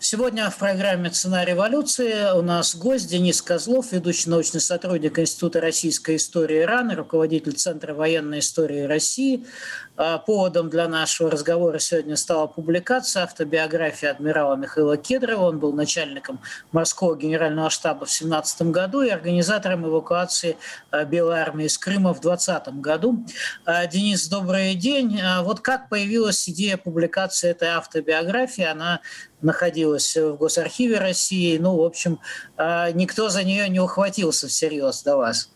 Сегодня в программе «Цена революции» у нас гость Денис Козлов, ведущий научный сотрудник Института российской истории РАН, руководитель Центра военной истории России. Поводом для нашего разговора сегодня стала публикация автобиографии адмирала Михаила Кедрова. Он был начальником морского генерального штаба в 1917 году и организатором эвакуации Белой армии из Крыма в 2020 году. Денис, добрый день. Вот как появилась идея публикации этой автобиографии? Она находилась в Госархиве России. Ну, в общем, никто за нее не ухватился всерьез до вас.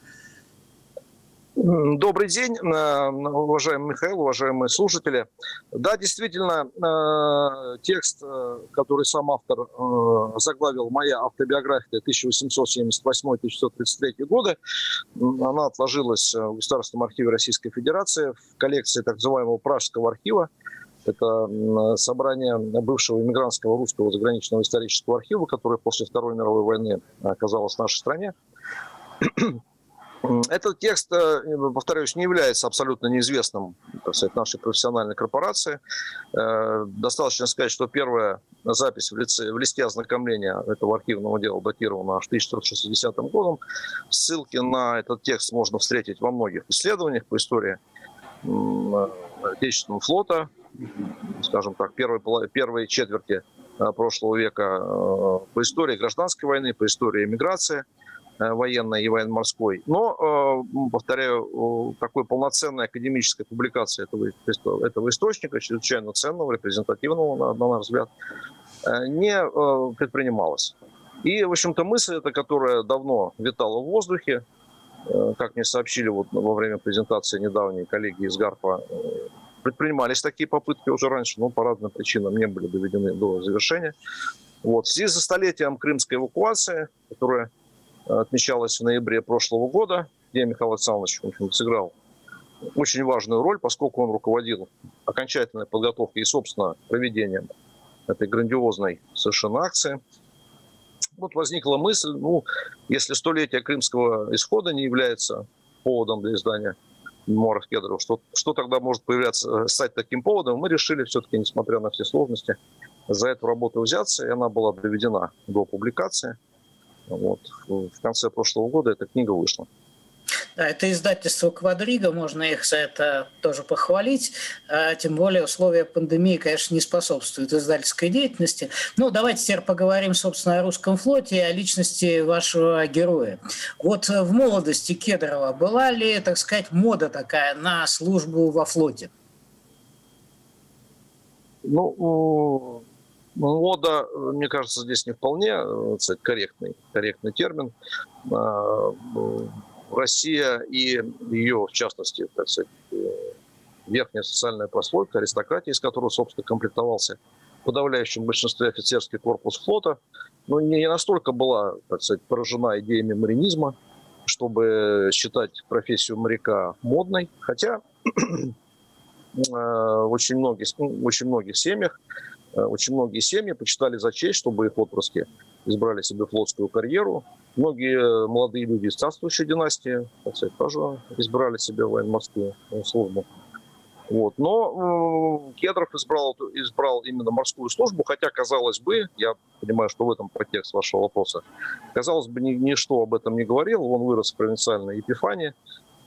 Добрый день, уважаемый Михаил, уважаемые слушатели. Да, действительно, текст, который сам автор заглавил «Моя автобиография 1878-1933 годы», она отложилась в Государственном архиве Российской Федерации в коллекции так называемого Пражского архива. Это собрание бывшего иммигрантского русского заграничного исторического архива, которое после Второй мировой войны оказалось в нашей стране. Этот текст, повторюсь, не является абсолютно неизвестным, так сказать, нашей профессиональной корпорации. Достаточно сказать, что первая запись в листе ознакомления этого архивного дела датирована аж 1960 годом. Ссылки на этот текст можно встретить во многих исследованиях по истории Отечественного флота, скажем так, первой четверти прошлого века, по истории гражданской войны, по истории эмиграции военной и военно-морской. Но, повторяю, такой полноценной академической публикации этого источника, чрезвычайно ценного, репрезентативного, на наш взгляд, не предпринималось. И, в общем-то, мысль эта, которая давно витала в воздухе, как мне сообщили вот во время презентации недавней коллеги из ГАРПа, предпринимались такие попытки уже раньше, но по разным причинам не были доведены до завершения. Вот. В связи со столетием крымской эвакуации, которая отмечалась в ноябре прошлого года, где Михаил Александрович, в общем, сыграл очень важную роль, поскольку он руководил окончательной подготовкой и, собственно, проведением этой грандиозной совершенно акции. Вот возникла мысль, если столетие крымского исхода не является поводом для издания мемуаров Кедрова, что тогда может стать таким поводом? Мы решили все-таки, несмотря на все сложности, за эту работу взяться, и она была доведена до публикации. Вот. В конце прошлого года эта книга вышла. Да, это издательство «Квадрига», можно их за это тоже похвалить. Тем более условия пандемии, конечно, не способствуют издательской деятельности. Ну, давайте теперь поговорим, собственно, о русском флоте и о личности вашего героя. Вот в молодости Кедрова была ли, так сказать, мода такая на службу во флоте? Мода, мне кажется, здесь не вполне, кстати, корректный термин. Россия и ее, в частности, так сказать, верхняя социальная прослойка, аристократия, из которой, собственно, комплектовался в подавляющем большинстве офицерский корпус флота, не настолько была, так сказать, поражена идеями маринизма, чтобы считать профессию моряка модной, хотя очень многие семьи почитали за честь, чтобы их отпрыски избрали себе флотскую карьеру. Многие молодые люди из царствующей династии, так сказать, тоже избрали себе военно-морскую службу. Вот. Но Кедров избрал именно морскую службу, хотя, казалось бы, я понимаю, что в этом подтекст вашего вопроса, казалось бы, ничто об этом не говорил. Он вырос в провинциальной Епифании,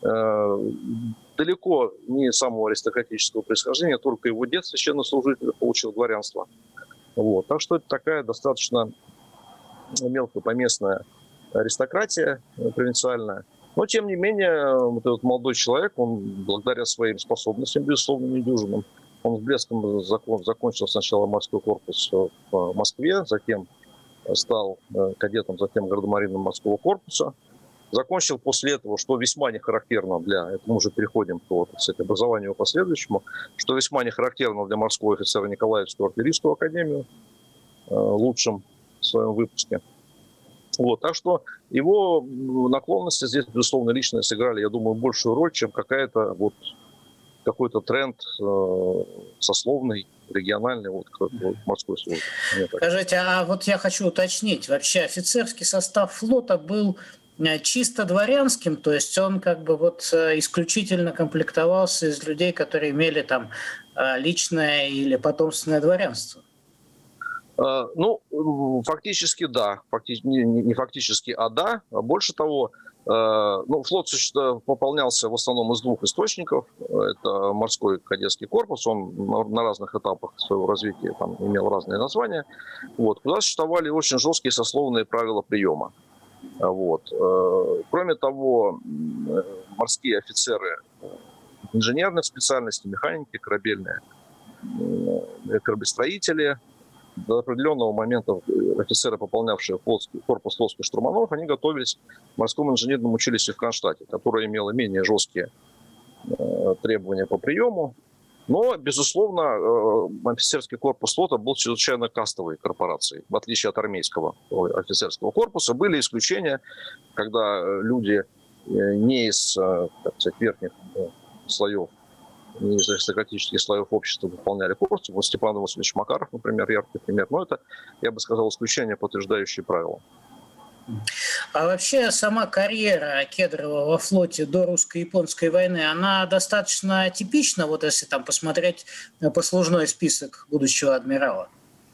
далеко не самого аристократического происхождения, только его дед священнослужитель получил дворянство. Вот. Так что это такая достаточно мелкопоместная аристократия провинциальная. Но, тем не менее, вот этот молодой человек, он благодаря своим способностям, безусловно, недюжинным, он с блеском закончил сначала морской корпус в Москве, затем стал кадетом, затем гардемарином морского корпуса. Закончил после этого, что весьма не характерно для, это мы уже переходим к образованию последующему, что весьма не характерно для морского офицера Николаевскую артиллерийскую академию, лучшим в своем выпуске. Вот, так что его наклонности здесь, безусловно, лично сыграли, я думаю, большую роль, чем какой-то тренд сословный, региональный, морской службы. Скажите, а вот я хочу уточнить, вообще офицерский состав флота был чисто дворянским, то есть он исключительно комплектовался из людей, которые имели там личное или потомственное дворянство? Ну, фактически да. Не фактически, а да. Больше того, ну, флот пополнялся в основном из двух источников. Это морской кадетский корпус, он на разных этапах своего развития там имел разные названия. Вот. Куда существовали очень жесткие сословные правила приема. Вот. Кроме того, морские офицеры инженерных специальностей, механики корабельные, кораблестроители, до определенного момента офицеры, пополнявшие корпус флотских штурманов, они готовились к морскому инженерному училищу в Кронштадте, которое имело менее жесткие требования по приему. Но, безусловно, офицерский корпус флота был чрезвычайно кастовой корпорацией, в отличие от армейского офицерского корпуса. Были исключения, когда люди не из, так сказать, верхних слоев, не из аристократических слоев общества выполняли курс. Вот Степан Васильевич Макаров, например, яркий пример. Но это, я бы сказал, исключение, подтверждающее правила. А вообще сама карьера Кедрова во флоте до русско-японской войны, она достаточно типична, вот если там посмотреть послужной список будущего адмирала?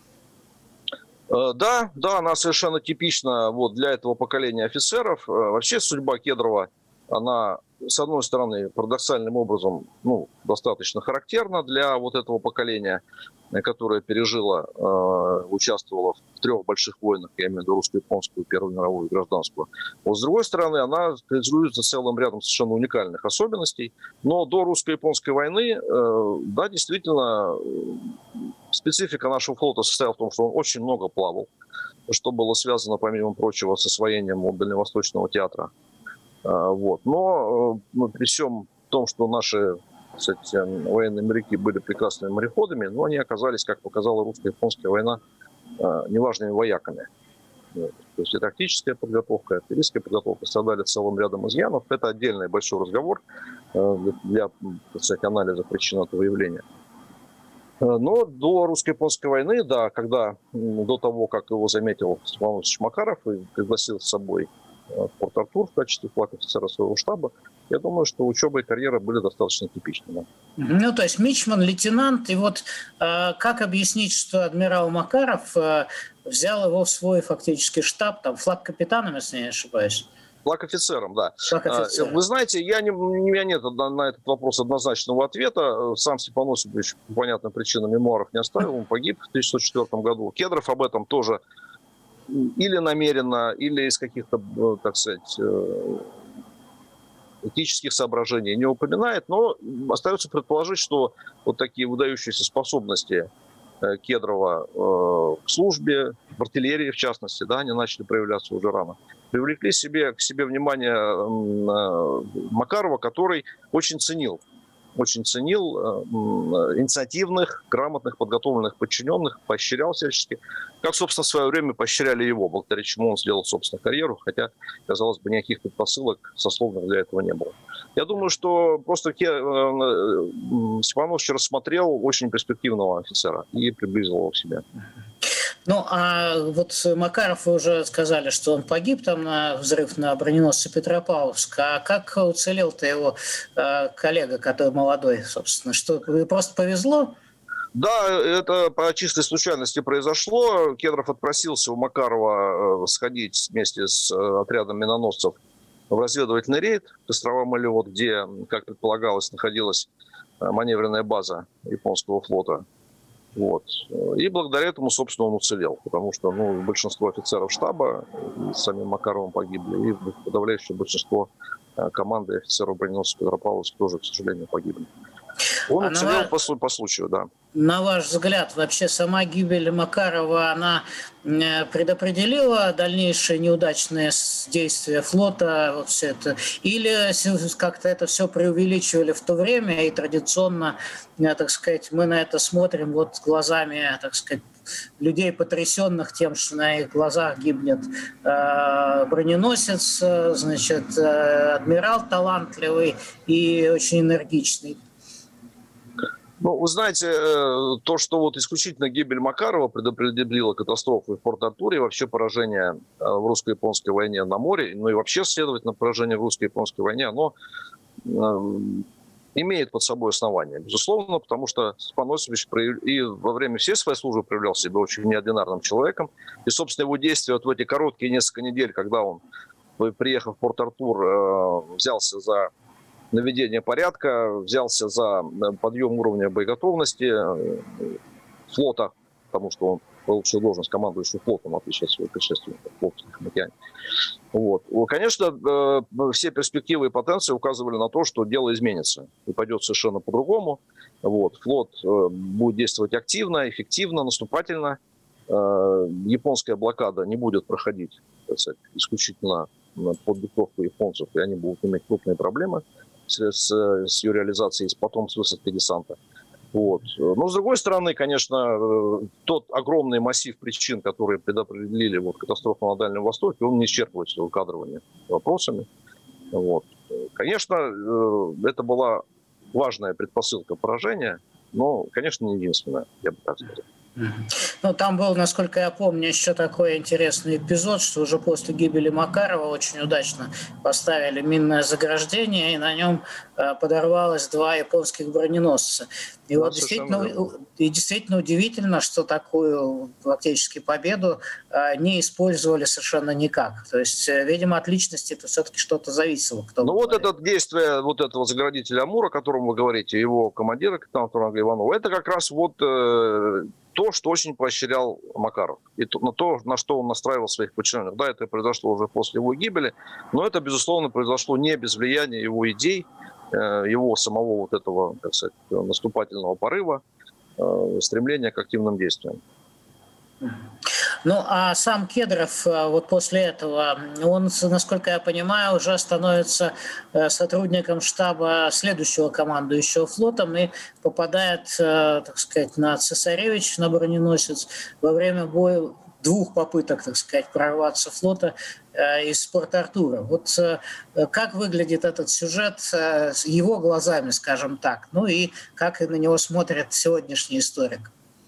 Да, она совершенно типична вот для этого поколения офицеров. Вообще судьба Кедрова, она, с одной стороны, парадоксальным образом, ну, достаточно характерна для вот этого поколения, которое пережило, участвовало в 3 больших войнах, я имею в виду русско-японскую, Первую мировую и гражданскую. Вот, с другой стороны, она характеризуется целым рядом совершенно уникальных особенностей. Но до русско-японской войны, да, действительно, специфика нашего флота состояла в том, что он очень много плавал, что было связано, помимо прочего, с освоением Дальневосточного театра. Вот. Но при всем том, что наши, кстати, военные моряки были прекрасными мореходами, но они оказались, как показала русско-японская война, неважными вояками. Вот. То есть и тактическая подготовка, и артиллерийская подготовка страдали целым рядом изъянов. Это отдельный большой разговор для, так сказать, анализа причин этого явления. Но до русско-японской войны, да, когда до того, как его заметил Степан Васильевич Макаров и пригласил с собой в Порт-Артур в качестве флаг-офицера своего штаба, я думаю, что учеба и карьера были достаточно типичными. Ну, то есть мичман, лейтенант, и вот как объяснить, что адмирал Макаров взял его в свой фактически штаб, там, флаг-капитаном, если не ошибаюсь? Флаг-офицером, да. Флаг-офицером. Вы знаете, у меня нет на этот вопрос однозначного ответа. Сам Степан Осипович по понятным причинам мемуаров не оставил, он погиб в 1904 году. Кедров об этом тоже или намеренно, или из каких-то, так сказать, этических соображений не упоминает, но остается предположить, что вот такие выдающиеся способности Кедрова к службе, в артиллерии в частности, да, они начали проявляться уже рано, привлекли к себе внимание Макарова, который очень ценил инициативных, грамотных, подготовленных подчиненных, поощрял всячески, как, собственно, в свое время поощряли его, благодаря чему он сделал, собственно, карьеру, хотя, казалось бы, никаких предпосылок сословных для этого не было. Я думаю, что просто Степанович рассмотрел очень перспективного офицера и приблизил его к себе. Ну, а вот Макаров, вы уже сказали, что он погиб там на взрыв на броненосце Петропавловск. А как уцелел-то его коллега, который молодой, собственно? Что, просто повезло? Да, это по чистой случайности произошло. Кедров отпросился у Макарова сходить вместе с отрядом миноносцев в разведывательный рейд к островам Малиот, где, как предполагалось, находилась маневренная база японского флота. Вот. И благодаря этому, собственно, он уцелел, потому что большинство офицеров штаба с самим Макаровым погибли, и подавляющее большинство команды офицеров броненосца Петропавловск тоже, к сожалению, погибли. Он уцелел по случаю, да. На ваш взгляд, вообще сама гибель Макарова, она предопределила дальнейшее неудачное действие флота, вот все это, или как-то это все преувеличивали в то время, и традиционно, так сказать, мы на это смотрим вот глазами, так сказать, людей, потрясенных тем, что на их глазах гибнет броненосец, значит, адмирал талантливый и очень энергичный. Ну, вы знаете, то, что вот исключительно гибель Макарова предопределила катастрофу в Порт-Артуре, вообще поражение в русско-японской войне на море, ну и вообще, следовательно, поражение в русско-японской войне, оно имеет под собой основания, безусловно, потому что Степан Осипович и во время всей своей службы проявлял себя очень неординарным человеком. И, собственно, его действия вот в эти короткие несколько недель, когда он, приехав в Порт-Артур, взялся за наведение порядка, взялся за подъем уровня боеготовности флота, потому что он получил должность командующего флотом, в отличие от своего предшественника в Флотском океане. Вот. Конечно, все перспективы и потенции указывали на то, что дело изменится и пойдет совершенно по-другому. Вот. Флот будет действовать активно, эффективно, наступательно. Японская блокада не будет проходить, так сказать, исключительно под диктовку японцев, и они будут иметь крупные проблемы с ее реализацией, потом с высадкой десанта. Вот. Но, с другой стороны, конечно, тот огромный массив причин, которые предопределили катастрофу на Дальнем Востоке, он не исчерпывает своего кадрования вопросами. Вот. Конечно, это была важная предпосылка поражения, но, конечно, не единственная, я бы так сказал. Ну, там был, насколько я помню, еще такой интересный эпизод, что уже после гибели Макарова очень удачно поставили минное заграждение, и на нем подорвалось 2 японских броненосца. И вот действительно удивительно, что такую фактически победу не использовали совершенно никак. То есть, видимо, от личности это все-таки что-то зависело. Ну вот это действие этого заградителя Амура, о котором вы говорите, его командира, капитана Туранга Иванова, это как раз то, что очень поощрял Макаров. И то, на что он настраивал своих подчиненных. Да, это произошло уже после его гибели, но это, безусловно, произошло не без влияния его идей, его самого этого, так сказать, наступательного порыва, стремления к активным действиям. Ну, а сам Кедров вот после этого, он, насколько я понимаю, уже становится сотрудником штаба следующего командующего флотом и попадает, так сказать, на Цесаревич, на броненосец, во время боя 2 попыток, так сказать, прорваться флота из Порт-Артура. Вот как выглядит этот сюжет с его глазами, скажем так, ну и как на него смотрит сегодняшний историк?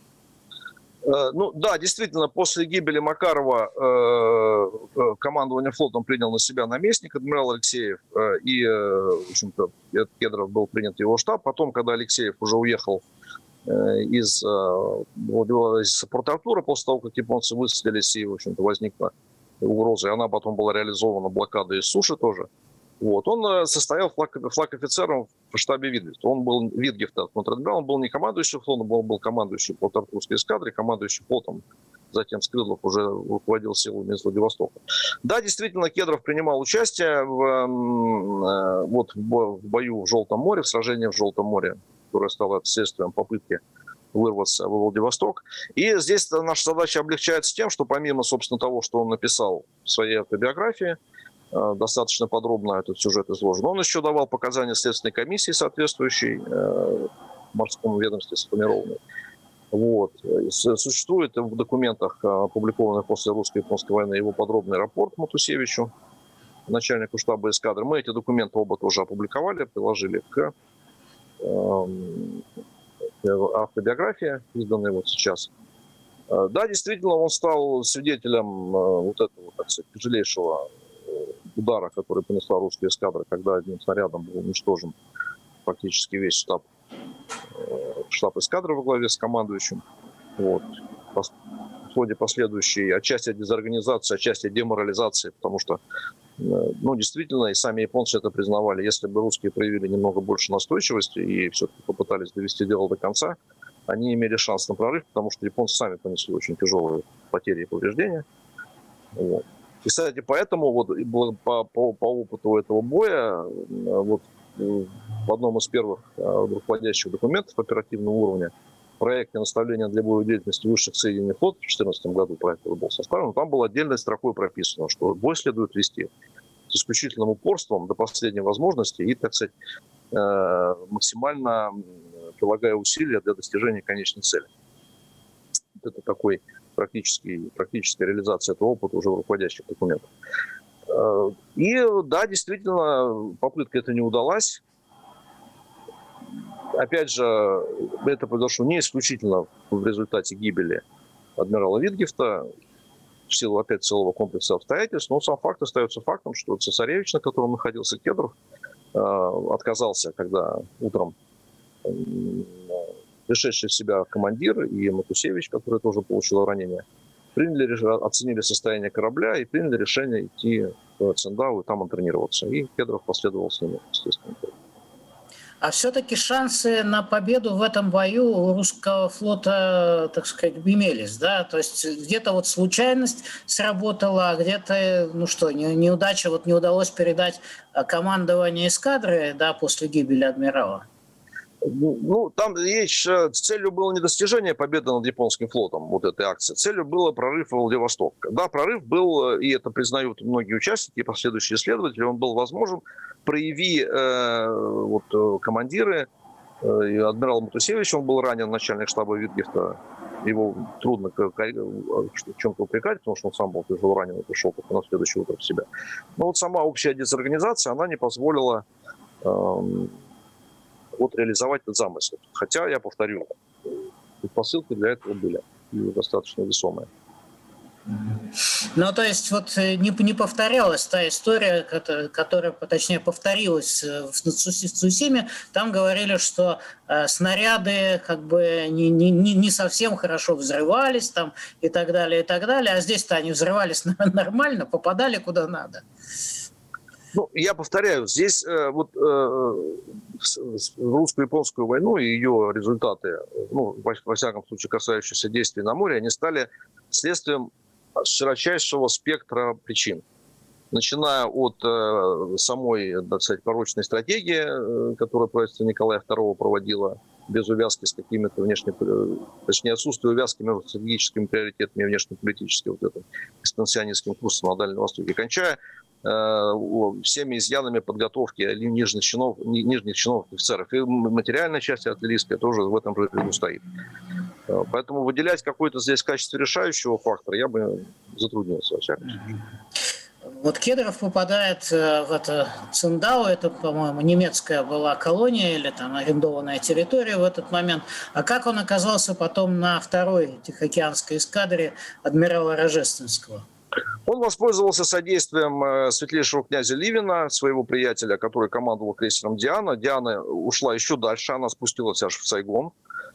Ну да, действительно, после гибели Макарова командование флотом принял на себя наместник, адмирал Алексеев, и, в общем-то, Кедров был принят в его штаб. Потом, когда Алексеев уже уехал из Порт-Артура, после того, как японцы высадились, и, в общем-то, возникла угроза, и она потом была реализована блокадой из суши тоже, вот, он состоял флаг-офицером в штабе Витгефта. Он был Витгефта, контр-адмирал, он был не командующий флотом, он был командующий Порт-Артурской эскадрой, командующий флотом, затем с Крылов уже руководил силами из Владивостока. Да, действительно, Кедров принимал участие в бою в Желтом море, в сражении в Желтом море, которое стало следствием попытки вырваться во Владивосток. И здесь наша задача облегчается тем, что помимо, собственно, того, что он написал в своей автобиографии, достаточно подробно этот сюжет изложен, он еще давал показания следственной комиссии, соответствующей морскому ведомству сформированной. Вот. Существует в документах, опубликованных после русско-японской войны, его подробный рапорт Матусевичу, начальнику штаба эскадры. Мы эти документы оба тоже опубликовали, приложили к автобиографии, изданной вот сейчас. Да, действительно, он стал свидетелем вот этого, так сказать, тяжелейшего удара, который понесла русская эскадра, когда одним снарядом был уничтожен практически весь штаб эскадры во главе с командующим. Вот. В ходе последующей отчасти дезорганизации, отчасти деморализации, потому что, действительно, и сами японцы это признавали, если бы русские проявили немного больше настойчивости и все-таки попытались довести дело до конца, они имели шанс на прорыв, потому что японцы сами понесли очень тяжелые потери и повреждения. Вот. И, кстати, поэтому по опыту этого боя в одном из первых руководящих документов оперативного уровня проекте наставления для боевой деятельности высших соединений флота в 2014 году проект был составлен, там было отдельной строкой прописано, что бой следует вести с исключительным упорством до последней возможности и, так сказать, максимально прилагая усилия для достижения конечной цели. Это такой практическая реализация этого опыта уже в руководящих документах. И да, действительно, попытка эта не удалась. Опять же, это произошло не исключительно в результате гибели адмирала Витгефта, в силу опять целого комплекса обстоятельств, но сам факт остается фактом, что цесаревич, на котором находился Кедров, отказался, когда утром пришедший в себя командир и Матусевич, который тоже получил ранение, оценили состояние корабля и приняли решение идти в Циндао и там интернироваться. И Кедров последовал с ними, естественно. А все-таки шансы на победу в этом бою у русского флота, так сказать, имелись, да? То есть где-то вот случайность сработала, а где-то, ну что, неудача, вот не удалось передать командование эскадры, да, после гибели адмирала? Ну, там речь, целью было не достижение победы над японским флотом, вот этой акции, целью было прорыв в Владивосток. Да, прорыв был, и это признают многие участники и последующие исследователи, он был возможен, прояви командиры, адмирал Матусевич, он был ранен, начальник штаба Витгефта, его трудно в чем-то упрекать, потому что он сам был тяжело ранен и пришел только на следующее утро в себя. Но вот сама общая дезорганизация, она не позволила реализовать этот замысел. Хотя, я повторю, предпосылки для этого были достаточно весомые. Ну, то есть вот не повторялась та история, которая, точнее, повторилась в Цусиме. Там говорили, что снаряды как бы не совсем хорошо взрывались там, и так далее, А здесь-то они взрывались нормально, попадали куда надо. Ну, я повторяю, здесь русско-японскую войну и ее результаты, ну, во всяком случае, касающиеся действий на море, они стали следствием широчайшего спектра причин. Начиная от самой, так сказать, порочной стратегии, которую правительство Николая II проводило без увязки с какими-то точнее, отсутствие увязки между стратегическими приоритетами и внешнеполитическим вот этим экспансионистским курсом на Дальнем Востоке, кончая всеми изъянами подготовки нижних чинов офицеров. И материальная часть артиллерийская тоже в этом же ряду стоит. Поэтому выделять какой-то здесь в качестве решающего фактора я бы затруднился, во всяком случае. Вот Кедров попадает в это Циндао, это, по-моему, немецкая была колония или там арендованная территория в этот момент. А как он оказался потом на второй Тихоокеанской эскадре адмирала Рожественского? Он воспользовался содействием светлейшего князя Ливина, своего приятеля, который командовал крейсером «Диана». «Диана» ушла еще дальше, она спустилась аж в Сайгон.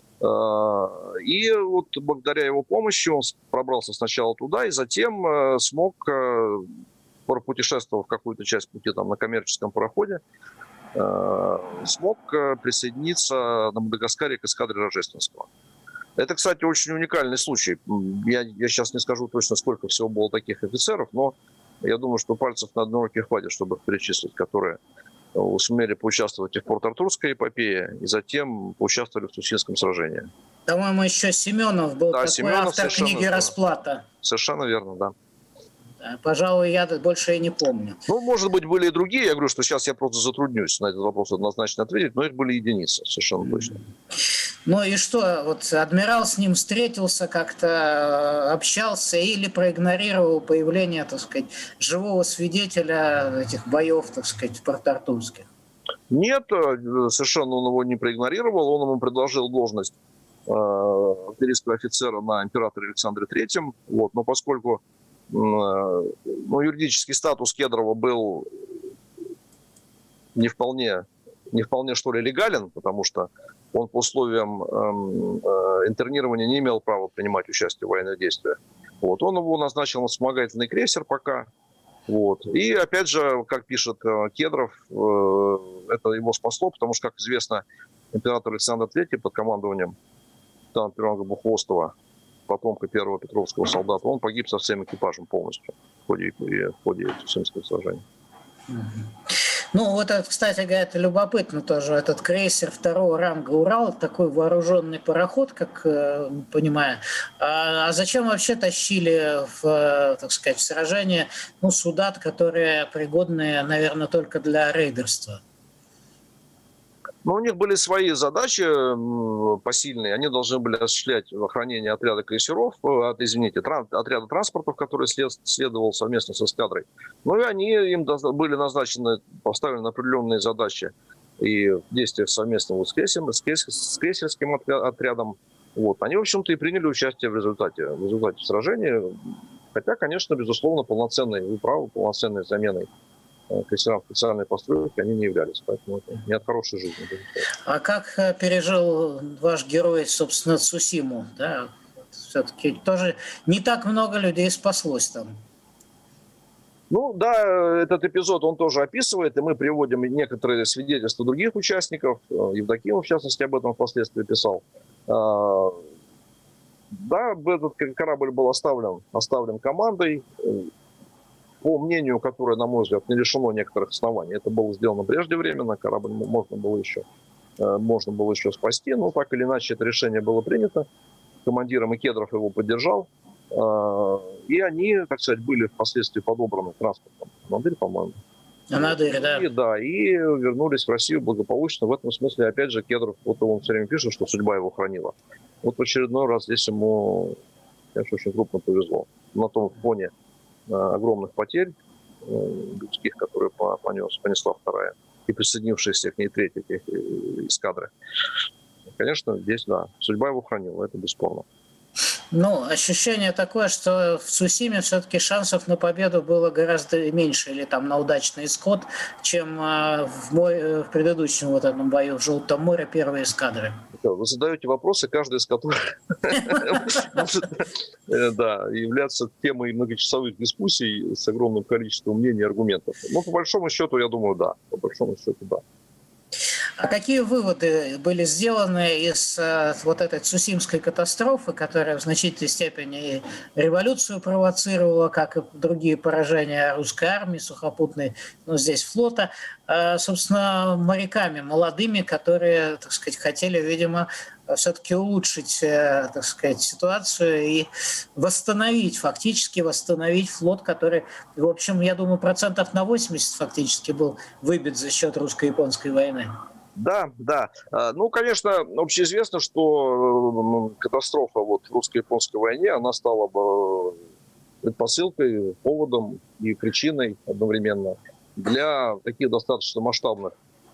И вот благодаря его помощи он пробрался сначала туда и затем смог, пропутешествовав какую-то часть пути там, на коммерческом пароходе, смог присоединиться на Мадагаскаре к эскадре Рожественского. Это, кстати, очень уникальный случай. Я сейчас не скажу точно, сколько всего было таких офицеров, но я думаю, что пальцев на одной руке хватит, чтобы их перечислить, которые сумели поучаствовать и в Порт-Артурской эпопее, и затем поучаствовали в Цусимском сражении. По-моему, еще Семенов был, да, такой автор книги «Расплата». Совершенно верно, да. Пожалуй, я больше и не помню. Ну, может быть, были и другие. Я говорю, что сейчас я просто затруднюсь на этот вопрос однозначно ответить, но их были единицы, совершенно точно. Ну и что, вот адмирал с ним встретился, как-то общался или проигнорировал появление, так сказать, живого свидетеля этих боев, так сказать, порт-артурских? Нет, совершенно он его не проигнорировал. Он ему предложил должность артиллерийского офицера на императоре Александре III. Вот, но поскольку юридический статус Кедрова был не вполне что ли легален, потому что он по условиям интернирования не имел права принимать участие в военных действиях. Вот. Он его назначил на вспомогательный крейсер пока. Вот. И опять же, как пишет Кедров, это его спасло, потому что, как известно, император Александр III под командованием капитана Бухвостова, потомка первого петровского солдата, он погиб со всем экипажем полностью в ходе Цусимского сражения. Ну, вот это, кстати говоря, это любопытно тоже. Этот крейсер второго ранга «Урал», такой вооруженный пароход, как понимаю. А зачем вообще тащили в, так сказать, в сражение суда, которые пригодны, наверное, только для рейдерства? Но у них были свои задачи посильные. Они должны были осуществлять охранение отряда крейсеров, отряда транспортов, который следовал совместно с эскадрой. Ну и им были поставлены определенные задачи и в действиях совместно вот с крейсерским отрядом. Вот. Они, в общем-то, и приняли участие в результате сражения. Хотя, конечно, безусловно, полноценной заменой крейсерам специальной постройки они не являлись. Поэтому это не от хорошей жизни. А как пережил ваш герой, собственно, Цусиму? Да? Все-таки тоже не так много людей спаслось там. Ну да, этот эпизод он тоже описывает, и мы приводим некоторые свидетельства других участников. Евдокимов, в частности, об этом впоследствии писал. Да, этот корабль был оставлен командой, по мнению, которое, на мой взгляд, не лишено некоторых оснований. Это было сделано преждевременно, корабль можно было еще спасти, но так или иначе это решение было принято. Командиром и Кедров его поддержал. И они, так сказать, были впоследствии подобраны транспортом. Анадырь, по-моему. Анадырь, да. И вернулись в Россию благополучно. В этом смысле, опять же, Кедров, вот он все время пишет, что судьба его хранила. Вот в очередной раз здесь ему, конечно, очень крупно повезло. На том фоне огромных потерь людских, которые понесла вторая и присоединившаяся к ней третья эскадры. Конечно, здесь, да, судьба его хранила, это бесспорно. Ну, ощущение такое, что в Цусиме все-таки шансов на победу было гораздо меньше, или там на удачный исход, чем в предыдущем вот этом бою в Желтом море первой эскадры. Вы задаете вопросы, каждый из которых может являться темой многочасовых дискуссий с огромным количеством мнений и аргументов. Ну, по большому счету, я думаю, да. По большому счету, да. А какие выводы были сделаны из вот этой Цусимской катастрофы, которая в значительной степени революцию провоцировала, как и другие поражения русской армии, сухопутной, но здесь флота, собственно, моряками молодыми, которые, так сказать, хотели, видимо, все-таки улучшить, так сказать, ситуацию и фактически восстановить флот, который, в общем, я думаю, 80% фактически был выбит за счет русско-японской войны. Да. Ну, конечно, общеизвестно, что катастрофа в русско-японской войне, она стала бы предпосылкой, поводом и причиной одновременно для таких достаточно масштабных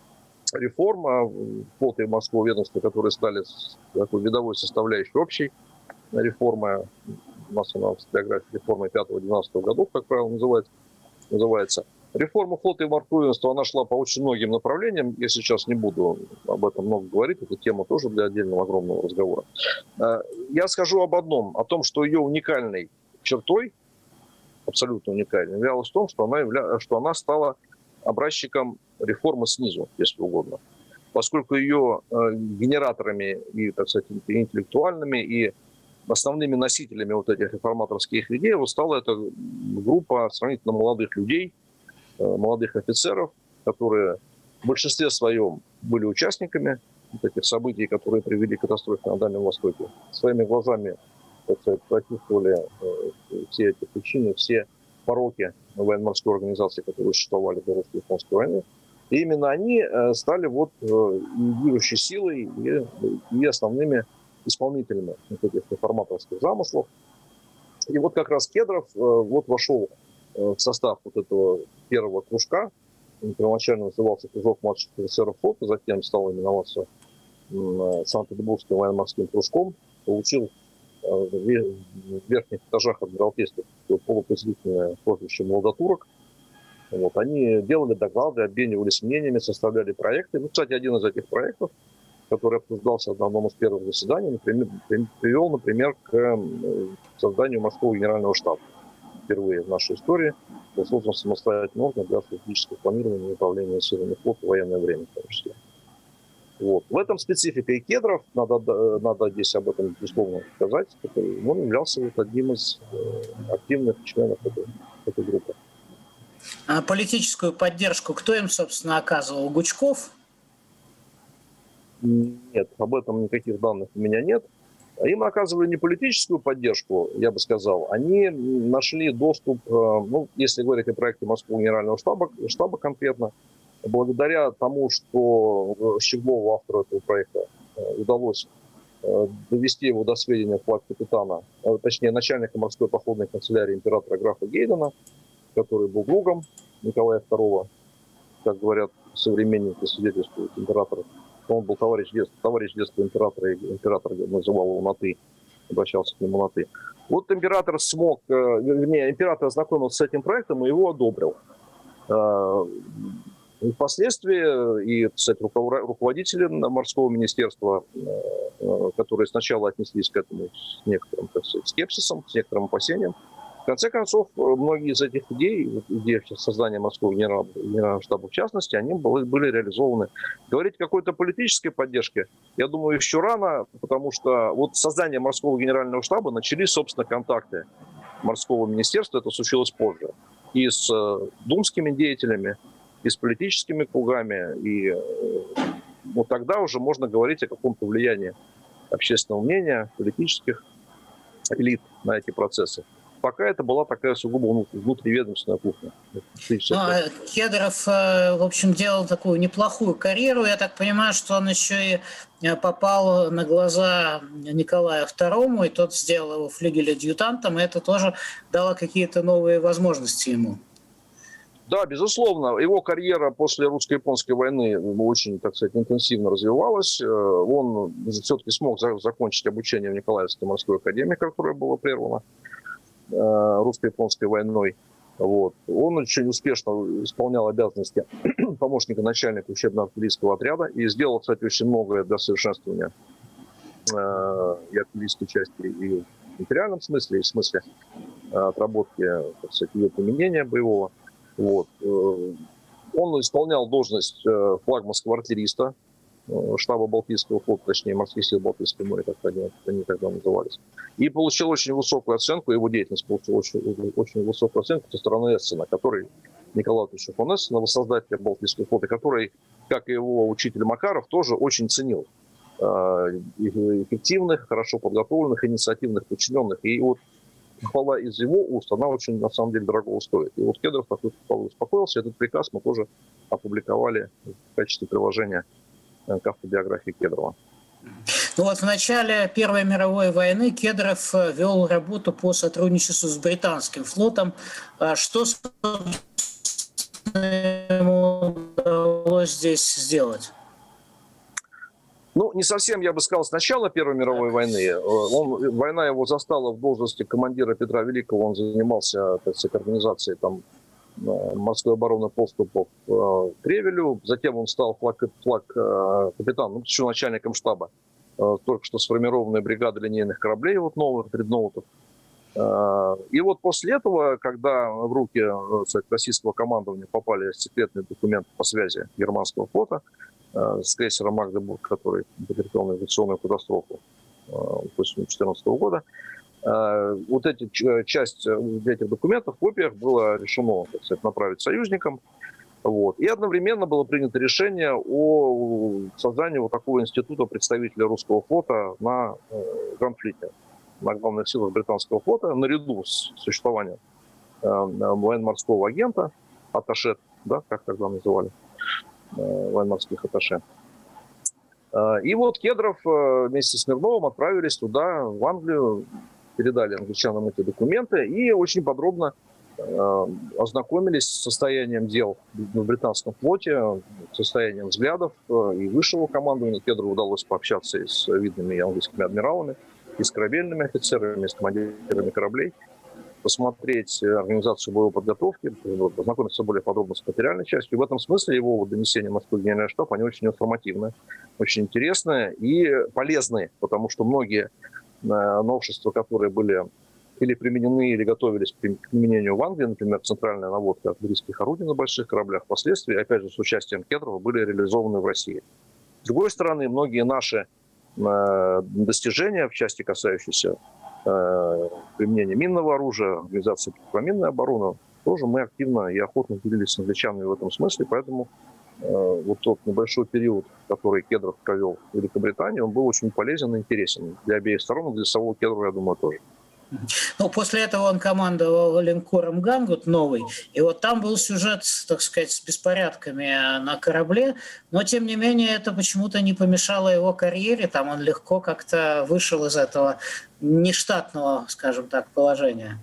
реформ флота и морского ведомства, которые стали такой видовой составляющей общей реформы. У нас она в биографии реформы 5-12 годов, как правило, называется. Реформа флота и морского ведомства, она шла по очень многим направлениям. Я сейчас не буду об этом много говорить. Это тема тоже для отдельного огромного разговора. Я скажу об одном. О том, что ее уникальной чертой, абсолютно уникальной, являлась в том, что она стала образчиком реформы снизу, если угодно. Поскольку ее генераторами и, так сказать, интеллектуальными и основными носителями вот этих реформаторских идей стала эта группа сравнительно молодых людей, молодых офицеров, которые в большинстве своем были участниками этих событий, которые привели к катастрофе на Дальнем Востоке. Своими глазами, так сказать, прочувствовали все эти причины, все пороки военно-морской организации, которые существовали до русско-японской войны. И именно они стали движущей силой и основными исполнителями этих реформаторских замыслов. И вот как раз Кедров вошел в состав этого первого кружка. Он первоначально назывался кружок младших офицеров флота, затем стал именоваться Санкт-Петербургским военно-морским кружком. Получил в верхних этажах Адмиралтейства полупрезрительное прозвище «Молодотурок». Они делали доклады, обменивались мнениями, составляли проекты. Кстати, один из этих проектов, который обсуждался на одном из первых заседаний, привел, например, к созданию морского генерального штаба. Впервые в нашей истории был создан самостоятельный орган для стратегического планирования и управления силами флота в военное время, в том числе. В этом специфика и Кедров, надо здесь об этом, безусловно, сказать, он являлся одним из активных членов этой группы. А политическую поддержку кто им, собственно, оказывал? Гучков? Нет, об этом никаких данных у меня нет. Им оказывали не политическую поддержку, я бы сказал. Они нашли доступ, если говорить о проекте Морского генерального штаба конкретно, благодаря тому, что Щеглову, автору этого проекта, удалось довести его до сведения флаг-капитана, точнее начальника морской походной канцелярии императора графа Гейдена, который был другом Николая II, как говорят современники, свидетельствуют императора. Он был товарищ детства императора, и император называл его на «ты», обращался к нему на «ты». Император ознакомился с этим проектом и его одобрил. Впоследствии и, кстати, руководители морского министерства, которые сначала отнеслись к этому с некоторым, так сказать, скепсисом, с некоторым опасением, в конце концов, многие из этих идей, идеи создания морского генерального штаба в частности, они были реализованы. Говорить о какой-то политической поддержке, я думаю, еще рано, потому что вот создание морского генерального штаба начались, собственно, контакты морского министерства, это случилось позже, и с думскими деятелями, и с политическими кругами, и вот тогда уже можно говорить о каком-то влиянии общественного мнения, политических элит на эти процессы. Пока это была такая сугубо внутриведомственная кухня. Кедров, в общем, делал такую неплохую карьеру. Я так понимаю, что он еще и попал на глаза Николаю II, и тот сделал его флигель-адъютантом, и это тоже дало какие-то новые возможности ему. Да, безусловно. Его карьера после русско-японской войны очень, так сказать, интенсивно развивалась. Он все-таки смог закончить обучение в Николаевской морской академии, которое было прервано русско-японской войной. Вот. Он очень успешно исполнял обязанности помощника начальника учебно-артиллерийского отряда и сделал, кстати, очень многое для совершенствования и артиллерийской части и в материальном смысле, и в смысле отработки, так сказать, ее применения боевого. Вот. Он исполнял должность флагманского артиллериста штаба Балтийского флота, точнее морских сил Балтийского моря, как они тогда назывались. И получил очень высокую оценку, его деятельность получила очень высокую оценку со стороны Эссена, который, Николай Ильич фон Эссен, воссоздатель Балтийского флота, который, как и его учитель Макаров, тоже очень ценил эффективных, хорошо подготовленных, инициативных подчиненных. И вот похвала из его уст, она очень, на самом деле, дорого стоит. И вот Кедров такой успокоился. Этот приказ мы тоже опубликовали в качестве приложения к автобиографии Кедрова. Ну вот в начале Первой мировой войны Кедров вел работу по сотрудничеству с британским флотом. Что ему удалось здесь сделать? Ну, не совсем, я бы сказал, с начала Первой мировой войны. Война его застала в должности командира Петра Великого. Он занимался, так сказать, организацией там морской обороны подступов к Ревелю. Затем он стал флаг-капитаном, ну, еще начальником штаба только что сформированной бригады линейных кораблей вот новых, дредноутов. И вот после этого, когда в руки, кстати, российского командования попали секретные документы по связи германского флота с крейсером «Магдебург», который потерпел навигационную катастрофу после 2014 года, вот часть этих документов в копиях было решено, так сказать, направить союзникам. Вот. И одновременно было принято решение о создании вот такого института представителя русского флота на Гранд-флите, на главных силах британского флота, наряду с существованием военно-морского агента, атташе, да, как тогда называли, военно-морских атташе. И вот Кедров вместе с Смирновым отправились туда, в Англию, передали англичанам эти документы и очень подробно ознакомились с состоянием дел в британском флоте, состоянием взглядов и высшего командования. Кедрову удалось пообщаться и с видными английскими адмиралами, и с корабельными офицерами, и с командирами кораблей, посмотреть организацию боевой подготовки, познакомиться более подробно с материальной частью. И в этом смысле его донесения в Морской генеральный штаб, они очень информативные, очень интересные и полезные, потому что многие новшества, которые были или применены, или готовились к применению в Англии, например, центральная наводка артиллерийских орудий на больших кораблях, впоследствии, опять же, с участием Кедрова, были реализованы в России. С другой стороны, многие наши достижения в части, касающейся применения минного оружия, организации противоминной обороны, тоже мы активно и охотно делились с англичанами в этом смысле, поэтому вот тот небольшой период, который Кедров провел в Великобритании, он был очень полезен и интересен для обеих сторон, для самого Кедрова, я думаю, тоже. Ну, после этого он командовал линкором «Гангут» новый, и вот там был сюжет, так сказать, с беспорядками на корабле, но, тем не менее, это почему-то не помешало его карьере, там он легко как-то вышел из этого нештатного, скажем так, положения.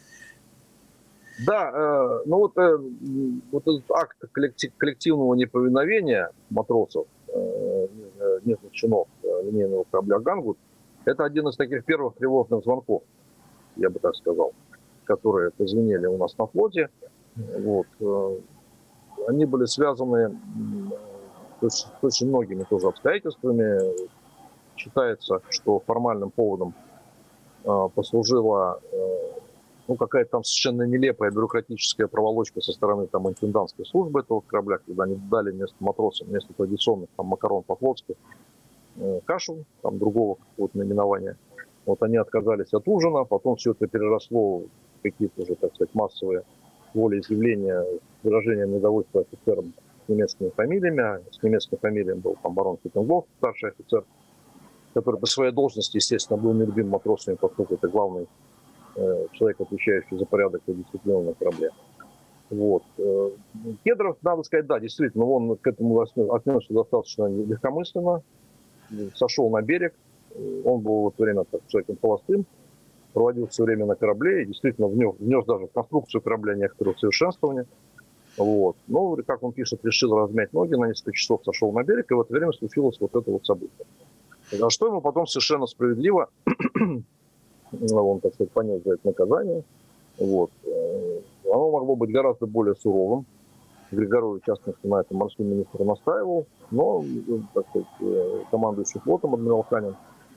Да, ну вот этот акт коллективного неповиновения матросов, нижних чинов линейного корабля «Гангут», это один из таких первых тревожных звонков, я бы так сказал, которые позвонили у нас на флоте. Вот. они были связаны с очень многими тоже обстоятельствами. Считается, что формальным поводом послужила какая-то там совершенно нелепая бюрократическая проволочка со стороны там интендантской службы этого корабля, когда они дали вместо матросам, вместо традиционных там макарон по-флотски кашу, там другого какого-то наименования. Вот они отказались от ужина, потом все это переросло в какие-то уже, так сказать, массовые волеизъявления, выражения недовольства офицерам с немецкими фамилиями. С немецким фамилией был там барон Киттингоф, старший офицер, который по своей должности, естественно, был нелюбим матросами, поскольку это главный человек, отвечающий за порядок и дисциплину на корабле. Вот. Кедров, надо сказать, да, действительно, он к этому отнесся достаточно легкомысленно, сошел на берег, он был в это время человеком холостым, проводил все время на корабле и действительно внес даже в конструкцию корабля некоторые усовершенствования. Вот. Но, как он пишет, решил размять ноги, на несколько часов сошел на берег, и в это время случилось вот это вот событие. За что ему потом совершенно справедливо он, так сказать, понес за это наказание. Вот. Оно могло быть гораздо более суровым. Григорович, в частности, на этом морской министр настаивал, но, так сказать, командующий флотом адмирал Ханин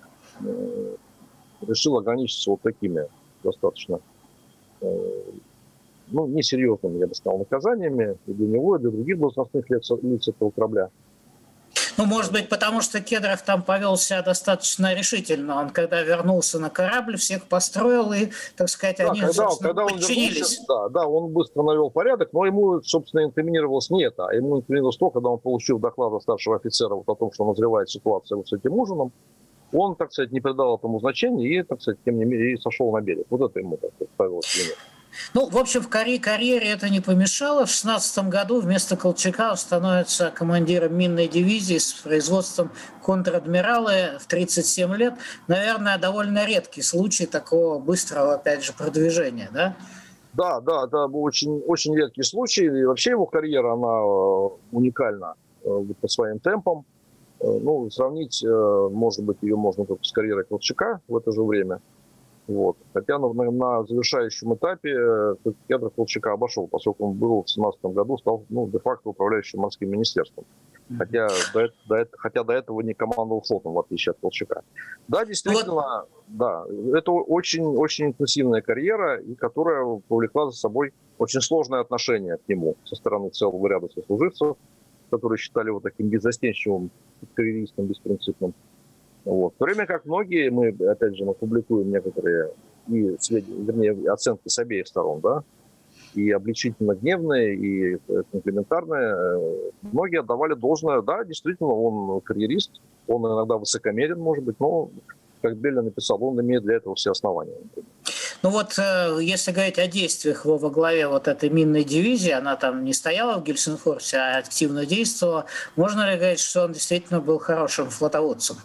решил ограничиться вот такими достаточно несерьезными, я бы сказал, наказаниями и для него, и для других должностных лиц этого корабля. Ну, может быть, потому что Кедров там повел себя достаточно решительно. Он, когда вернулся на корабль, всех построил, и, так сказать, они, когда подчинились. Он вернулся, он быстро навел порядок, но ему, собственно, инкриминировалось не это, а ему инкриминировалось то, когда он получил доклад от старшего офицера вот о том, что назревает ситуация вот с этим ужином, он, так сказать, не придал этому значения и, так сказать, тем не менее, сошел на берег. Вот это ему, так сказать, ставилось в вину. Ну, в общем, в карьере это не помешало. В 16 году вместо Колчака он становится командиром минной дивизии с производством контр-адмирала в 37 лет. Наверное, довольно редкий случай такого быстрого, опять же, продвижения, да? Да, был очень, очень редкий случай. И вообще его карьера, она уникальна по своим темпам. Ну, сравнить, может быть, ее можно только с карьерой Колчака в это же время. Вот. Хотя на завершающем этапе Кедров Колчака обошел, поскольку он был в 2017 году, стал де-факто управляющим морским министерством. Хотя до этого не командовал флотом, в отличие от Колчака. Да, действительно, да, это очень, очень интенсивная карьера, и которая повлекла за собой очень сложное отношение к нему со стороны целого ряда сослуживцев, которые считали его таким беззастенчивым карьеристом, беспринципным. Вот. В то время как многие, мы публикуем некоторые оценки с обеих сторон, да, и обличительно гневные, и комплиментарные, многие отдавали должное, да, действительно, он карьерист, он иногда высокомерен, может быть, но, как Беллин написал, он имеет для этого все основания. Ну вот, если говорить о действиях во главе вот этой минной дивизии, она там не стояла в Гельсингфорсе, а активно действовала, можно ли говорить, что он действительно был хорошим флотоводцем?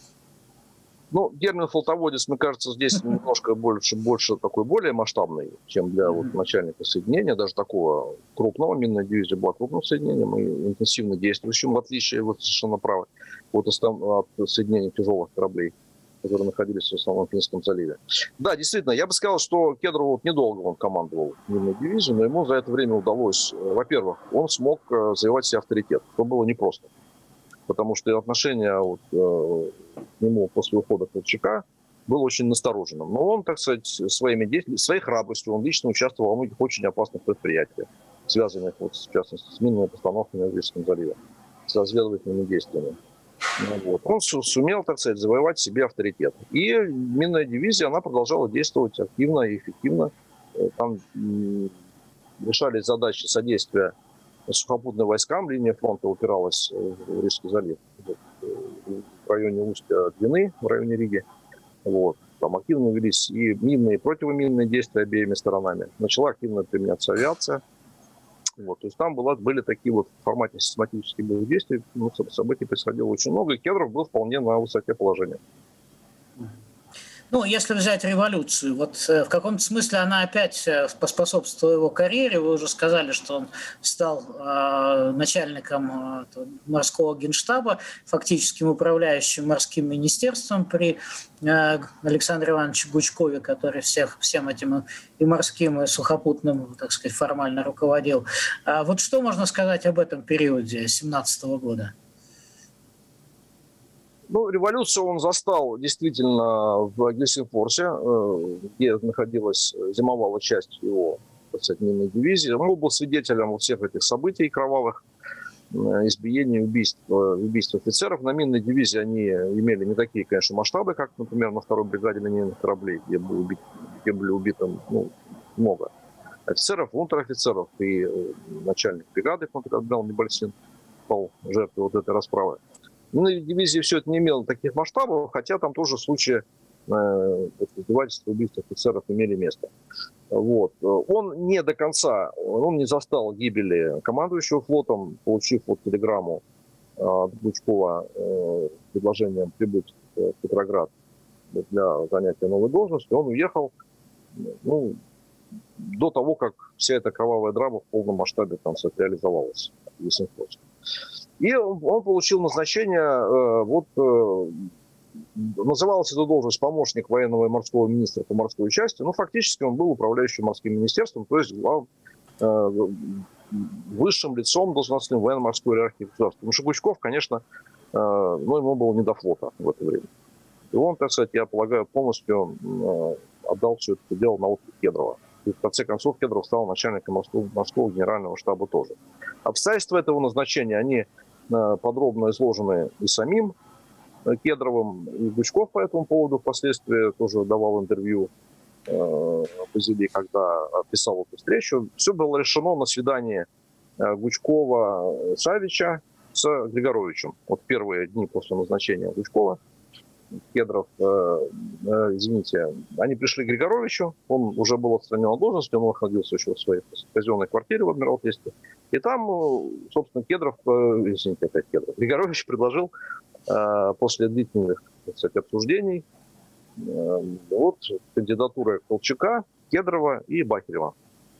Ну, термин флотоводец, мне кажется, здесь немножко больше такой более масштабный, чем для начальника соединения, даже такого крупного. Минная дивизия была крупным соединением и интенсивно действующим, в отличие, вот совершенно правы, от соединений тяжелых кораблей, которые находились в основном в Финском заливе. Да, действительно, я бы сказал, что Кедров недолго он командовал минной дивизией, но ему за это время удалось, во-первых, он смог завоевать себе авторитет, что было непросто. Потому что отношение к нему после ухода Колчака было очень настороженным. Но он, так сказать, своими действиями, своей храбростью, он лично участвовал во многих очень опасных предприятиях, связанных, в частности, с минными постановками в Рижском заливе, с разведывательными действиями. Вот. Он сумел, так сказать, завоевать себе авторитет. И минная дивизия, она продолжала действовать активно и эффективно. Там решались задачи содействия сухопутным войскам, линия фронта упиралась в Рижский залив в районе устья Двины, в районе Риги. Вот. Там активно велись и минные, и противоминные действия обеими сторонами. Начала активно применяться авиация. Вот. То есть там были такие вот в формате систематических боевых действий, событий происходило очень много, и Кедров был вполне на высоте положения. Ну, если взять революцию, вот в каком-то смысле она опять поспособствовала его карьере. Вы уже сказали, что он стал начальником морского генштаба, фактическим управляющим морским министерством при Александре Ивановиче Гучкове, который всем этим и морским, и сухопутным, так сказать, формально руководил. Вот что можно сказать об этом периоде 1917 года? Ну, революцию он застал действительно в Гельсингфорсе, где зимовала часть его, так сказать, минной дивизии. Он был свидетелем всех этих событий кровавых, избиений, убийств офицеров. На минной дивизии они имели не такие, конечно, масштабы, как, например, на второй бригаде линейных кораблей, где были убиты много офицеров, унтер-офицеров, и начальник бригады контр-адмирал Небольсин стал жертвой вот этой расправы. На дивизии все это не имело таких масштабов, хотя там тоже случаи издевательства, убийств офицеров имели место. Вот. Он не до конца, он не застал гибели командующего флотом, получив вот телеграмму от Гучкова с предложением прибыть в Петроград для занятия новой должности. Он уехал до того, как вся эта кровавая драма в полном масштабе там реализовалась в Гельсингфорсе. И он получил назначение, называлась эта должность помощник военного и морского министра по морской части, но фактически он был управляющим морским министерством, то есть высшим лицом должностным военно-морской иерархии государства. Потому что Гучков, конечно, ему было не до флота в это время. И он, так сказать, я полагаю, полностью отдал все это дело на откуп Кедрова. И в конце концов Кедров стал начальником морского генерального штаба тоже. Обстоятельства этого назначения, они подробно изложены и самим Кедровым, и Гучков по этому поводу впоследствии тоже давал интервью Базилии, когда описал эту встречу. Все было решено на свидании Гучкова-Савича с Григоровичем. Вот первые дни после назначения Гучкова. Кедров, они пришли к Григоровичу, он уже был отстранен от должности, он находился еще в своей казенной квартире в Адмиралтействе. И там, собственно, Григорович предложил после длительных, так сказать, обсуждений кандидатуры Колчака, Кедрова и Бахерева.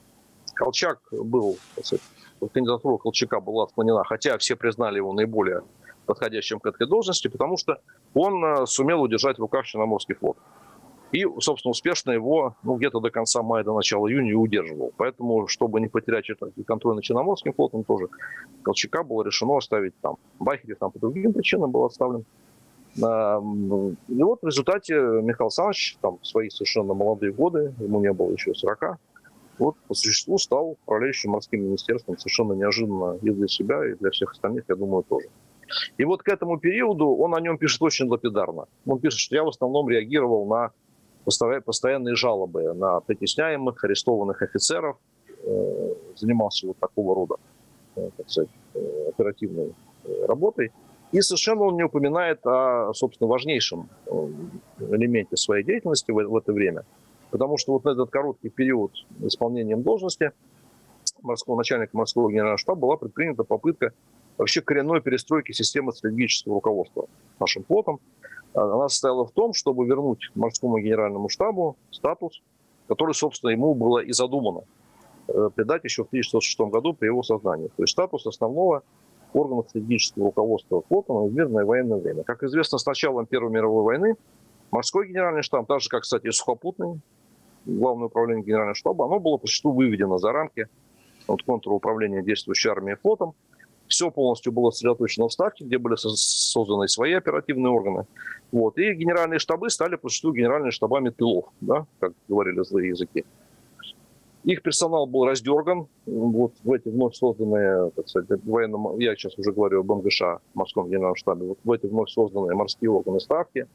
Кандидатура Колчака была отклонена, хотя все признали его наиболее подходящим к этой должности, потому что он сумел удержать в руках Черноморский флот. И, собственно, успешно его где-то до конца мая, до начала июня удерживал. Поэтому, чтобы не потерять контроль над Черноморским флотом, тоже Колчака было решено оставить там. Бахерев там по другим причинам был оставлен. И вот в результате Михаил Александрович, там, в свои совершенно молодые годы, ему не было еще 40, по существу стал управляющим морским министерством совершенно неожиданно и для себя, и для всех остальных, я думаю, тоже. И вот к этому периоду он о нем пишет очень лапидарно. Он пишет, что я в основном реагировал на постоянные жалобы на притесняемых, арестованных офицеров, занимался вот такого рода, так сказать, оперативной работой. И совершенно он не упоминает о, собственно, важнейшем элементе своей деятельности в это время. Потому что вот на этот короткий период исполнением должности начальника морского генерального штаба была предпринята попытка вообще коренной перестройки системы стратегического руководства нашим флотом. Она состояла в том, чтобы вернуть морскому генеральному штабу статус, который, собственно, ему было и задумано придать еще в 1906 году при его создании. То есть статус основного органа стратегического руководства флотом в мирное военное время. Как известно, с началом Первой мировой войны морской генеральный штаб, так же, как, кстати, и сухопутный, главное управление генерального штаба, оно было по существу выведено за рамки контруправления действующей армией и флотом. Все полностью было сосредоточено в Ставке, где были созданы свои оперативные органы. Вот. И генеральные штабы стали по существу генеральными штабами тылов, да, как говорили злые языки. Их персонал был раздерган. Вот в эти вновь созданные, так сказать, я сейчас уже говорю об МГШ, морском генеральном штабе, вот в эти вновь созданные морские органы Ставки,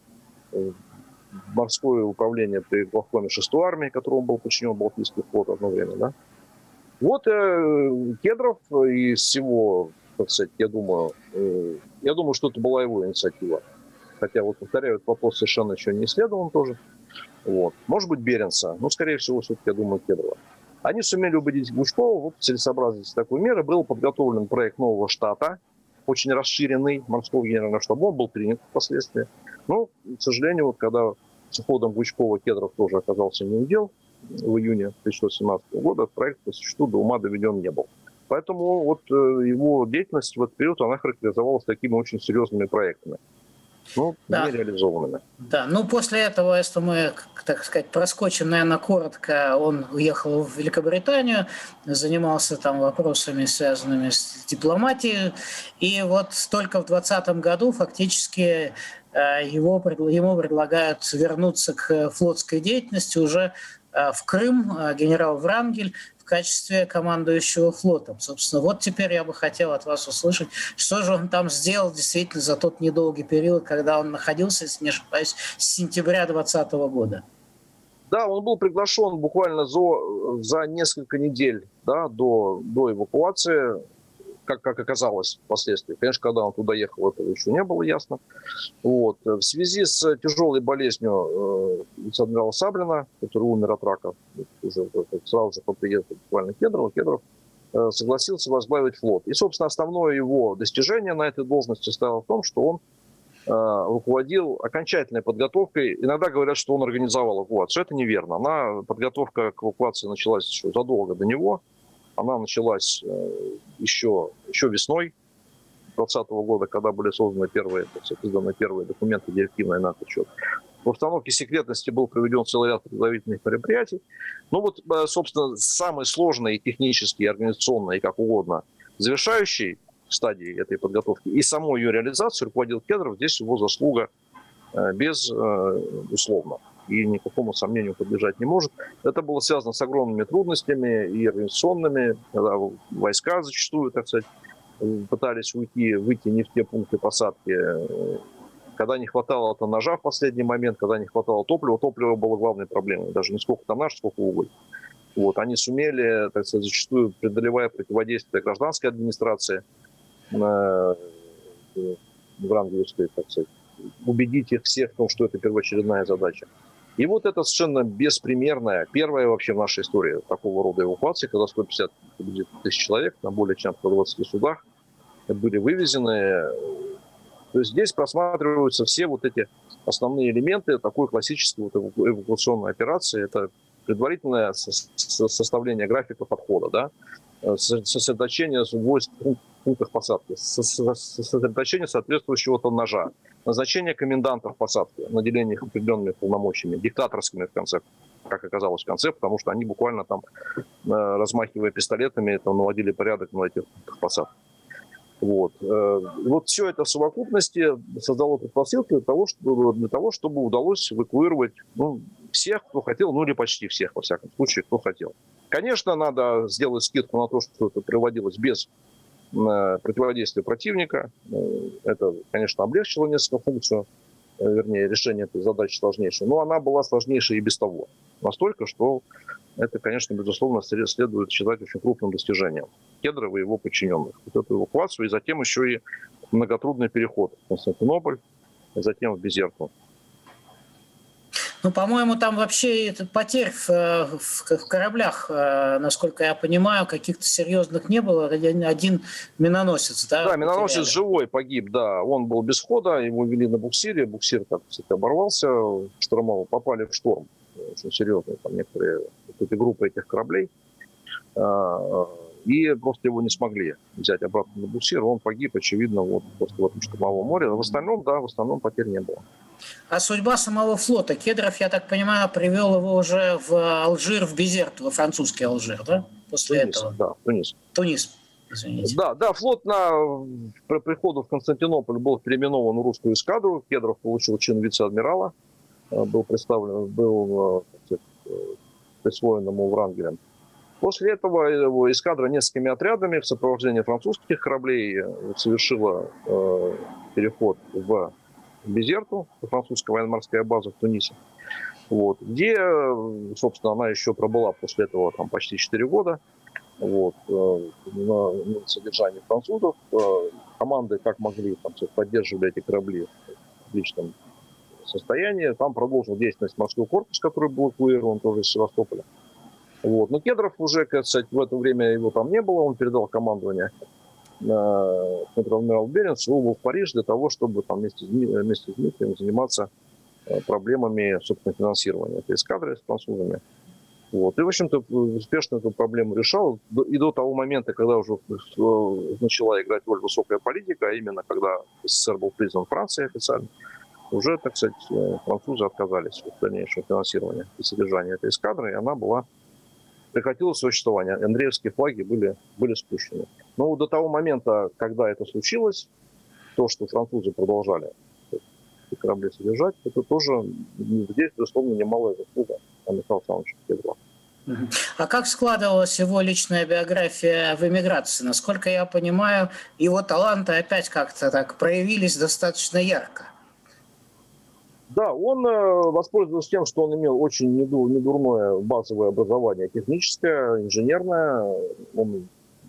морское управление при главкоме 6-й армии, которому был подчинен Балтийский флот одно время, да. Вот Кедров из всего, так сказать, я думаю, что это была его инициатива. Хотя, вот повторяю, этот вопрос совершенно еще не исследован тоже. Вот. Может быть, Беренса, но, скорее всего, все-таки, я думаю, Кедрова. Они сумели убедить Гучкова в целесообразности такой меры. Был подготовлен проект нового штата, очень расширенный, морского генерального штаба. Он был принят впоследствии. Но, к сожалению, вот когда с уходом Гучкова Кедров тоже оказался неудел. В июне 1917 года проект по существу до ума доведен не был. Поэтому вот его деятельность в этот период, она характеризовалась такими очень серьезными проектами. Ну, да. Не реализованными. Да, ну после этого, если мы, так сказать, проскочим, наверное, коротко, он уехал в Великобританию, занимался там вопросами, связанными с дипломатией, и вот только в 2020 году фактически ему предлагают вернуться к флотской деятельности уже в Крым, генерал Врангель, в качестве командующего флотом. Собственно, вот теперь я бы хотел от вас услышать, что же он там сделал действительно за тот недолгий период, когда он находился, если не ошибаюсь, с сентября 2020 года. Да, он был приглашен буквально за несколько недель, да, до эвакуации, как оказалось впоследствии. Конечно, когда он туда ехал, этого еще не было ясно. Вот. В связи с тяжелой болезнью вице-адмирала Саблина, который умер от рака, уже сразу же по приезду буквально Кедров согласился возглавить флот. И, собственно, основное его достижение на этой должности стояло в том, что он руководил окончательной подготовкой. Иногда говорят, что он организовал эвакуацию. Это неверно. Подготовка к эвакуации началась еще задолго до него. Она началась еще весной 2020 года, когда были изданы первые документы директивные на этот счет. В обстановке секретности был проведен целый ряд подготовительных мероприятий. Ну вот, собственно, самый сложный технический, организационный и как угодно завершающий стадии этой подготовки и самой ее реализацию руководил Кедров. Здесь его заслуга безусловно. И никакому сомнению подлежать не может. Это было связано с огромными трудностями и организационными, когда войска зачастую, так сказать, пытались выйти не в те пункты посадки, когда не хватало тоннажа в последний момент, когда не хватало топлива. Топливо было главной проблемой, даже не сколько тоннаж, сколько уголь. Вот, они сумели, так сказать, зачастую преодолевая противодействие гражданской администрации, врангелевской, так сказать, убедить их всех в том, что это первоочередная задача. И вот это совершенно беспримерная, первая вообще в нашей истории такого рода эвакуации, когда 150 тысяч человек на более чем 120 судах были вывезены. То есть здесь просматриваются все вот эти основные элементы такой классической вот эвакуационной операции. Это предварительное составление графика подхода, да? Сосредоточение войск в пунктах посадки, сосредоточение соответствующего тоннажа, назначение комендантов посадки, наделение их определенными полномочиями, диктаторскими в конце, как оказалось в конце, потому что они буквально там, размахивая пистолетами, там, наводили порядок на этих пунктах посадки. Вот. Вот все это в совокупности создало предпосылки для того, чтобы удалось эвакуировать всех, кто хотел, или почти всех, во всяком случае, кто хотел. Конечно, надо сделать скидку на то, что это проводилось без противодействия противника. Это, конечно, облегчило несколько функцию, вернее, решение этой задачи сложнейшей, но она была сложнейшей и без того. Настолько, что это, конечно, безусловно, следует считать очень крупным достижением Кедрова и его подчиненных. Вот эту эвакуацию и затем еще и многотрудный переход в Константинополь, затем в Безерту. Ну, по-моему, там вообще потерь в кораблях, насколько я понимаю, каких-то серьезных не было. Один миноносец, да? Да, миноносец живой погиб, да. Он был без хода, его вели на буксире. Буксир, так сказать, оборвался, штурмовал, попали в шторм. Очень серьезные там некоторые группы этих кораблей. И просто его не смогли взять обратно на буксир. Он погиб, очевидно, вот просто в этом штурмовом море. В остальном потерь не было. А судьба самого флота? Кедров, я так понимаю, привел его уже в Алжир, в Безерт, во французский Алжир, да? После Тунис, этого. Да, Тунис, извините. Да, флот по приходу в Константинополь был переименован в русскую эскадру. Кедров получил чин вице-адмирала, был присвоен ему Врангелем. После этого его эскадра несколькими отрядами в сопровождении французских кораблей совершила переход в Безерту, французская военно-морская база в Тунисе, вот, где, собственно, она еще пробыла после этого там, почти 4 года вот, на содержании французов. Команды, как могли, там, поддерживали эти корабли в личном состоянии. Там продолжил деятельность морской корпус, который был эвакуирован тоже из Севастополя. Вот. Но Кедров уже, кстати, в это время его там не было, он передал командование контр-адмирал Беренс, его был в Париж для того, чтобы там вместе с Дмитрием заниматься проблемами, собственно, финансирования этой эскадры с французами. Вот. И, в общем-то, успешно эту проблему решал. И до того момента, когда уже начала играть роль высокая политика, а именно когда СССР был признан Францией официально, уже, так сказать, французы отказались от дальнейшего финансирования и содержания этой эскадры, и она прекратила существование. Андреевские флаги были спущены. Но до того момента, когда это случилось, то, что французы продолжали эти корабли содержать, это тоже здесь, безусловно, немалая заслуга Михаила Александровича Кедрова. А как складывалась его личная биография в эмиграции? Насколько я понимаю, его таланты опять как-то так проявились достаточно ярко. Да, он воспользовался тем, что он имел очень недурное базовое образование техническое, инженерное. Он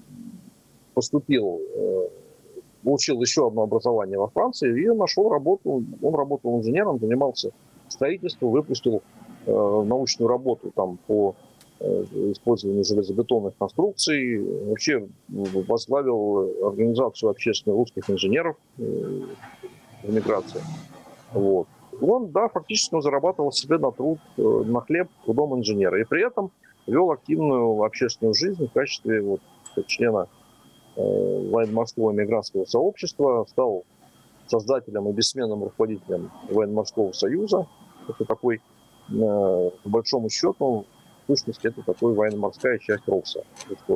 получил еще одно образование во Франции и нашел работу. Он работал инженером, занимался строительством, выпустил научную работу там по использованию железобетонных конструкций. Вообще возглавил организацию общественных русских инженеров в эмиграции. Вот. Он, да, фактически зарабатывал себе на труд, на хлеб трудом инженера. И при этом вел активную общественную жизнь в качестве члена военно-морского эмигрантского сообщества, стал создателем и бессменным руководителем военно-морского союза. Это такой, по большому счету, в сущности, это такой военно-морская часть РОВСа.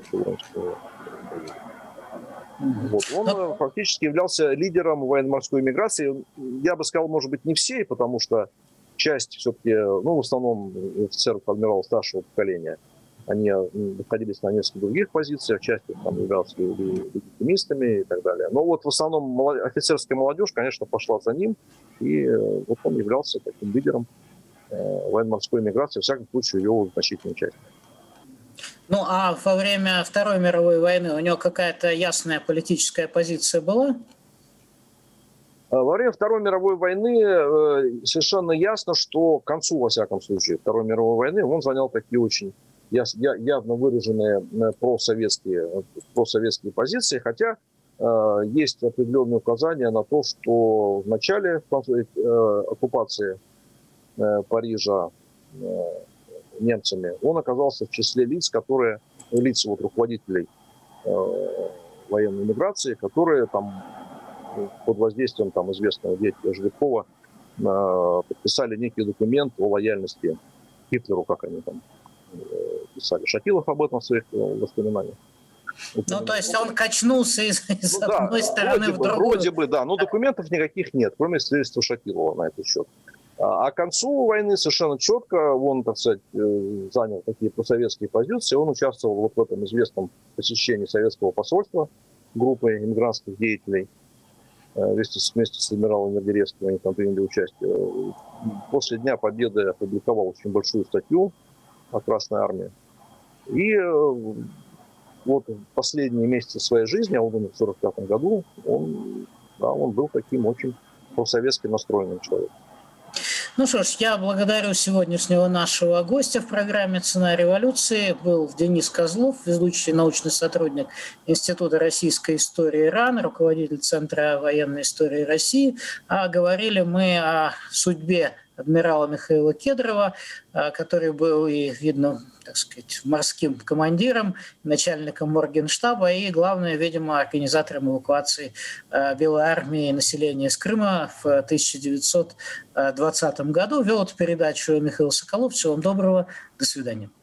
Вот. Он фактически являлся лидером военно-морской эмиграции. Я бы сказал, может быть, не всей, потому что часть все-таки, в основном офицеров адмиралов старшего поколения, они находились на несколько других позициях, часть там являлся легитимистами и так далее. Но вот в основном офицерская молодежь, конечно, пошла за ним, и вот он являлся таким лидером военно-морской эмиграции, в всяком случае, ее значительной части. Ну, а во время Второй мировой войны у него какая-то ясная политическая позиция была? Во время Второй мировой войны совершенно ясно, что к концу, во всяком случае, Второй мировой войны он занял такие очень явно выраженные просоветские позиции, хотя есть определенные указания на то, что в начале оккупации Парижа немцами он оказался в числе руководителей военной миграции, которые там под воздействием известного деятеля Жиркова подписали некий документ о лояльности Гитлеру, как они там писали. Шатилов об этом в своих воспоминаниях. Ну, то есть он качнулся из одной стороны в другую. Вроде бы, да, но документов никаких нет, кроме свидетельства Шатилова на этот счет. А к концу войны совершенно четко он, так сказать, занял такие просоветские позиции. Он участвовал вот в этом известном посещении советского посольства группой иммигрантских деятелей. Вместе с адмиралом Мердеревским они там приняли участие. После Дня Победы опубликовал очень большую статью о Красной Армии. И вот в последние месяцы своей жизни, а он умер в 1945 году, он был таким очень просоветски настроенным человеком. Ну что ж, я благодарю сегодняшнего нашего гостя в программе «Цена революции». Был Денис Козлов, ведущий научный сотрудник Института российской истории РАН, руководитель Центра военной истории России. А говорили мы о судьбе адмирала Михаила Кедрова, который был и, видно, так сказать, морским командиром, начальником Моргенштаба и, главное, видимо, организатором эвакуации Белой армии населения из Крыма в 1920 году. Вел эту передачу Михаил Соколов. Всего вам доброго. До свидания.